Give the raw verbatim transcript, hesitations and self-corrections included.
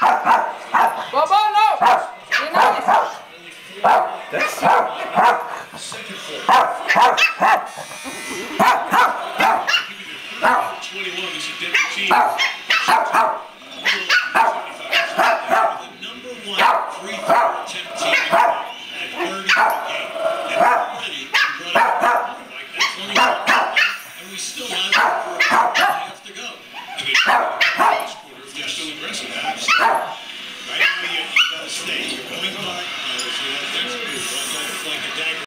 Bobo, no! You're nice. That's Second four. twenty-one is a different team. The number one free throw attempt team at thirty a game. And already running like that twenty-one. And we still have four half to go. I mean, last quarter, if they're still aggressive, absolutely. Right now, you, you got to stay. You're going back. Uh, so that, that's good. Like, like a dagger.